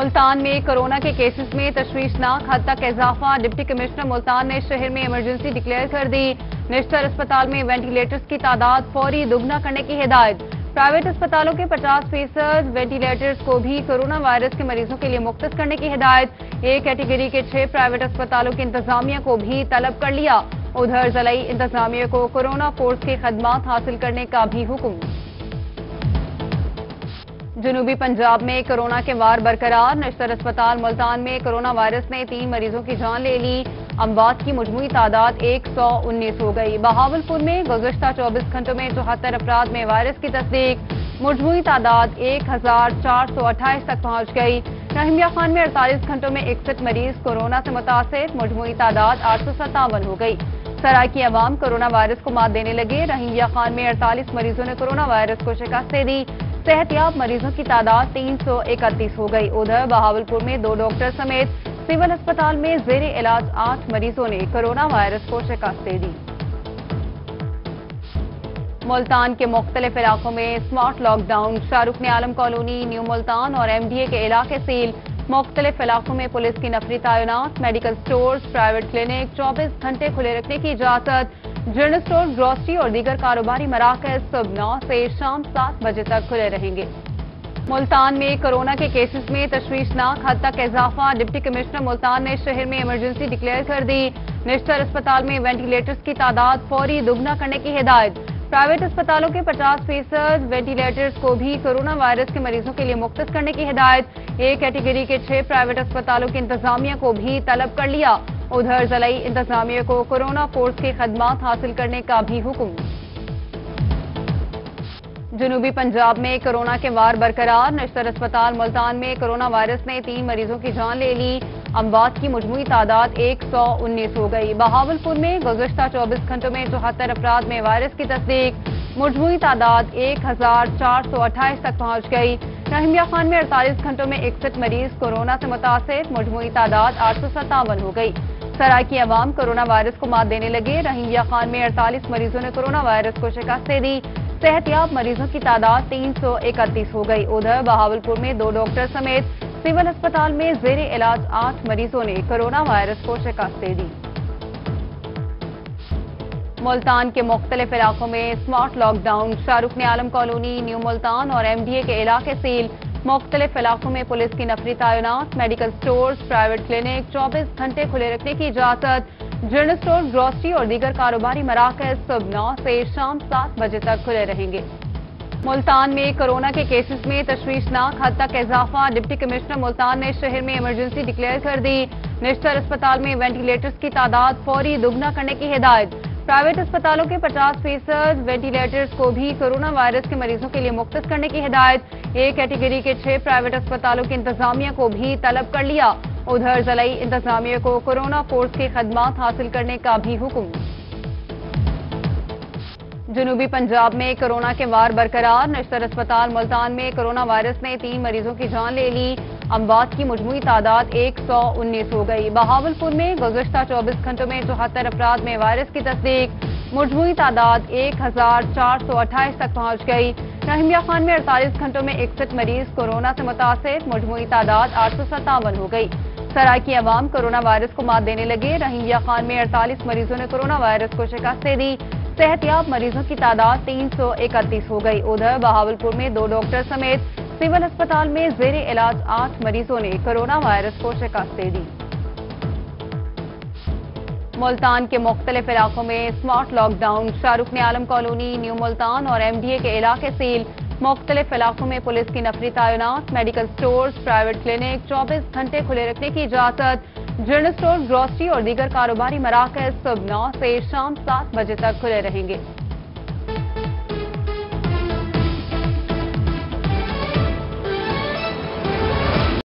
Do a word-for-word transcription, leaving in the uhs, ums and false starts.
ملتان میں کورونا کے کیسز میں تشویشناک حد تک اضافہ، ڈپٹی کمشنر ملتان نے شہر میں ایمرجنسی ڈکلیئر کر دی۔ نشتر اسپتال میں وینٹیلیٹرز کی تعداد فوری دگنا کرنے کی ہدایت۔ پرائیویٹ اسپتالوں کے پچاس فیصد وینٹیلیٹرز کو بھی کورونا وائرس کے مریضوں کے لیے مختص کرنے کی ہدایت۔ ایک کیٹیگری کے چھ پرائیویٹ اسپتالوں کی انتظامیہ کو بھی طلب کر لیا۔ ادھر ضلعی انتظامیہ کو کورونا فورس کی خدمات حاصل کرنے کا بھی حکم۔ جنوبی پنجاب میں کورونا کے وار برقرار، نشتر اسپتال ملتان میں کورونا وائرس نے تین مریضوں کی جان لے لی۔ اموات کی مجموعی تعداد ایک سو انیس ہو گئی۔ بہاولپور میں گزشتہ چوبیس گھنٹوں میں چوہتر افراد میں وائرس کی تصدیق، مجموعی تعداد ایک ہزار چار سو اٹھائیس تک پہنچ گئی۔ رحمیہ خان میں اڑتالیس گھنٹوں میں اکسٹھ مریض کورونا سے متاثر، مجموعی تعداد آٹھ سو ستاون ہو گئی۔ سرائے کی عوام کورونا وائرس کو مات دینے لگے۔ رحمیہ خان میں اڑتالیس مریضوں نے کورونا وائرس کو شکست دے دی۔ صحت یاب مریضوں کی تعداد تین سو اکتیس ہو گئی۔ ادھر بہاولپور میں دو ڈاکٹر سمیت سول اسپتال میں زیر علاج آٹھ مریضوں نے کورونا وائرس کو شکست دے دی۔ ملتان کے مختلف علاقوں میں اسمارٹ لاک ڈاؤن، شاہ رکن عالم کالونی، نیو ملتان اور ایم ڈی اے کے علاقے سیل۔ مختلف علاقوں میں پولیس کی نفری تعینات، میڈیکل سٹورز، پرائیویٹ کلینک چوبیس گھنٹے کھلے رکھنے کی اجازت۔ جنرل سٹور، گروسری اور دیگر کاروباری مراکز صبح نو سے شام سات بجے تک کھلے رہیں گے۔ ملتان میں کورونا کے کیسز میں تشویشناک حد تک اضافہ، ڈپٹی کمشنر ملتان نے شہر میں ایمرجنسی ڈکلیئر کر دی۔ نشتر اسپتال میں وینٹیلیٹرز کی تعداد فوری دگنا کرنے کی ہدایت۔ پرائیویٹ اسپتالوں کے پچاس فیصد وینٹیلیٹرز کو بھی کورونا وائرس کے مریضوں کے لیے مختص کرنے کی ہدایت۔ ایک کیٹیگری کے چھ پرائیویٹ اسپتالوں کی انتظامیہ کو بھی طلب کر لیا۔ ادھر ضلعی انتظامیہ کو کورونا فورس کی خدمات حاصل کرنے کا بھی حکم۔ جنوبی پنجاب میں کورونا کے وار برقرار، نشتر اسپتال ملتان میں کورونا وائرس نے تین مریضوں کی جان لے لی۔ اموات کی مجموعی تعداد ایک سو انیس ہو گئی۔ بہاولپور میں گزشتہ چوبیس گھنٹوں میں چوہتر افراد میں وائرس کی تصدیق، مجموعی تعداد ایک ہزار چار سو اٹھائیس تک پہنچ گئی۔ رحمیہ خان میں اڑتالیس گھنٹوں میں اکسٹھ مریض کورونا سے متاثر، مجموعی تعداد آٹھ سو ستاون ہو گئی۔ سرائے کی عوام کورونا وائرس کو مات دینے لگے۔ رحمیہ خان میں اڑتالیس مریضوں نے کورونا وائرس کو شکست دے دی۔ صحت یاب مریضوں کی تعداد تین سو اکتیس ہو گئی۔ ادھر بہاولپور میں دو ڈاکٹر سمیت سول اسپتال میں زیر علاج آٹھ مریضوں نے کورونا وائرس کو شکست دے دی۔ ملتان کے مختلف علاقوں میں اسمارٹ لاک ڈاؤن، شاہ رکن عالم کالونی، نیو ملتان اور ایم ڈی اے کے علاقے سیل۔ مختلف علاقوں میں پولیس کی نفری تعینات، میڈیکل سٹورز، پرائیویٹ کلینک چوبیس گھنٹے کھلے رکھنے کی اجازت۔ جنرل سٹور، گروسری اور دیگر کاروباری مراکز صبح نو سے شام سات بجے تک کھلے رہیں گے۔ ملتان میں کورونا کے کیسز میں تشویشناک حد تک اضافہ، ڈپٹی کمشنر ملتان نے شہر میں ایمرجنسی ڈکلیئر کر دی۔ نشتر اسپتال میں وینٹیلیٹرز کی تعداد فوری دگنا کرنے کی ہدایت۔ پرائیویٹ اسپتالوں کے پچاس فیصد وینٹیلیٹرز کو بھی کورونا وائرس کے مریضوں کے لیے مختص کرنے کی ہدایت۔ ایک کیٹیگری کے چھ پرائیویٹ اسپتالوں کی انتظامیہ کو بھی طلب کر لیا۔ ادھر ضلعی انتظامیہ کو کورونا فورس کی خدمات حاصل کرنے کا بھی حکم۔ جنوبی پنجاب میں کورونا کے وار برقرار، نشتر اسپتال ملتان میں کورونا وائرس نے تین مریضوں کی جان لے لی۔ اموات کی مجموعی تعداد ایک سو انیس ہو گئی۔ بہاولپور میں گزشتہ چوبیس گھنٹوں میں چوہتر افراد میں وائرس کی تصدیق، مجموعی تعداد ایک ہزار چار سو اٹھائیس تک پہنچ گئی۔ رحمیہ خان میں اڑتالیس گھنٹوں میں اکسٹھ مریض کورونا سے متاثر، مجموعی تعداد آٹھ سو ستاون ہو گئی۔ سرائے کی عوام کورونا وائرس کو مات دینے لگے۔ رحمیہ خان میں اڑتالیس مریضوں نے کورونا وائرس کو شکست دے دی۔ صحت یاب مریضوں کی تعداد تین سو اکتیس ہو گئی۔ ادھر بہاولپور میں دو ڈاکٹر سمیت سول اسپتال میں زیر علاج آٹھ مریضوں نے کورونا وائرس کو شکست دے دی۔ ملتان کے مختلف علاقوں میں اسمارٹ لاک ڈاؤن، شاہ رکن عالم کالونی، نیو ملتان اور ایم ڈی اے کے علاقے سیل۔ مختلف علاقوں میں پولیس کی نفری تعینات، میڈیکل سٹورز، پرائیویٹ کلینک چوبیس گھنٹے کھلے رکھنے کی اجازت۔ جنرل سٹور، گروسری اور دیگر کاروباری مراکز صبح نو سے شام سات بجے تک کھلے رہیں گے۔